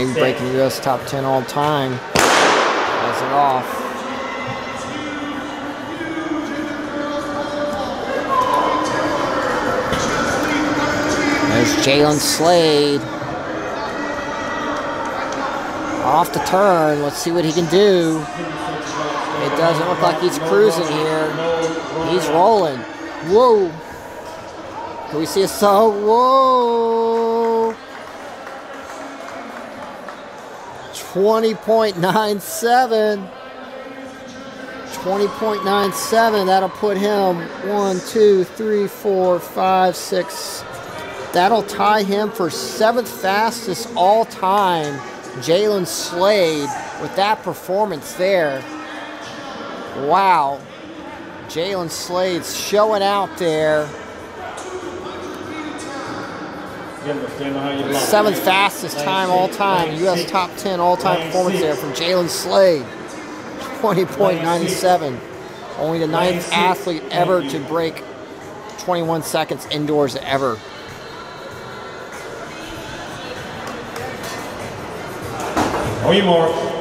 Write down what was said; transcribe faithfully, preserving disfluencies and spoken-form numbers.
Maybe breaking U S top ten all time. Has it off. There's Jaylen Slade. Off the turn. Let's see what he can do. It doesn't look like he's cruising here. He's rolling. Whoa. Can we see a saw? Whoa. twenty point nine seven. twenty point nine seven. That'll put him one, two, three, four, five, six. That'll tie him for seventh fastest all time. Jaylen Slade with that performance there. Wow. Jaylen Slade's showing out there. Seventh fastest time all time. U S top ten all time performance there from Jaylen Slade. twenty point nine seven. Only the ninth athlete ever to break twenty-one seconds indoors ever. Oh, you more.